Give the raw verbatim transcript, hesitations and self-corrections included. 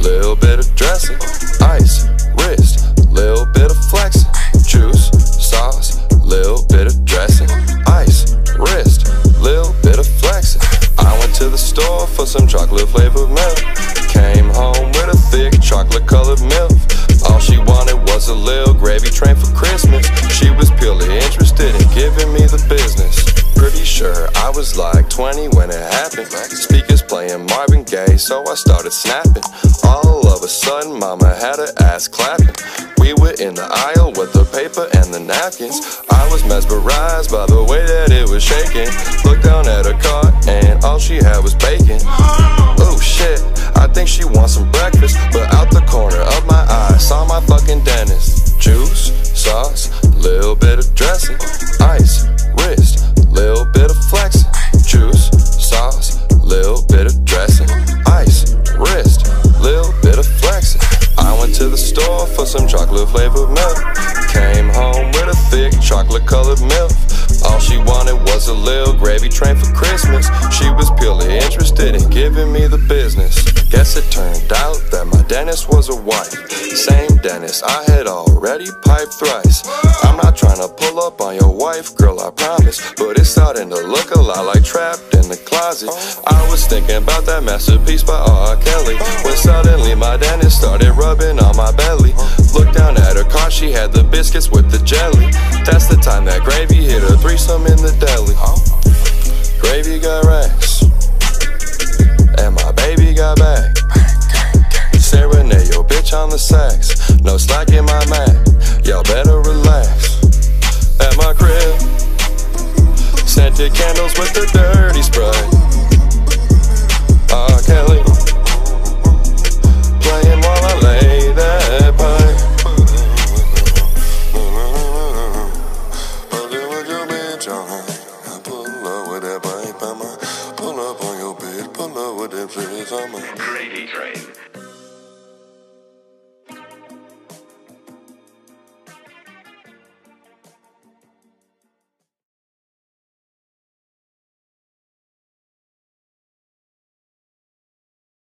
little bit of dressing, ice, wrist, little bit of flexing, juice, sauce, little bit of dressing, ice, wrist, little bit of flexing. I went to the store for some chocolate flavored milk, came home with a thick chocolate colored milk. All she wanted was a little gravy train for Christmas. She was purely interested in giving me the business. Pretty sure I was like twenty when it happened. Speakers playing Marvin Gaye, so I started snapping. All of a sudden mama had her ass clapping. We were in the aisle with the paper and the napkins. I was mesmerized by the way that it was shaking. Looked down at her cart and all she had was bacon. Oh shit, I think she wants some breakfast. But out the corner of my eye saw my fucking dentist. Juice, sauce, little bit of dressing, ice, wrist, little bit of flexing, juice, sauce, little bit of dressing, ice, wrist, little bit of flexing. I went to the store for some chocolate flavored milk, came home with a thick chocolate colored milk. All she wanted was a little gravy train for Christmas. She was purely interested in giving me the business. Guess it turned out that my dentist was a wife. Same dentist I had already piped thrice. I'm not trying to pull up on your wife, girl, I promise, but it's starting to look a lot like Trapped in the Closet. I was thinking about that masterpiece by R. Kelly, when suddenly my dentist started rubbing on my belly. Looked down at her car, she had the biscuits with the jelly. That's the time that gravy hit her threesome in the deli. Gravy got racks, and my baby got back. Serenade your bitch on the sax, no slack in my Mac, y'all better relax. At my crib, scented candles with the dirty spray. R. Kelly, playing while I lay that pipe. Pull up with that pipe, I'ma pull up on your bed, pull up with that bitch, I'ma Gravy train.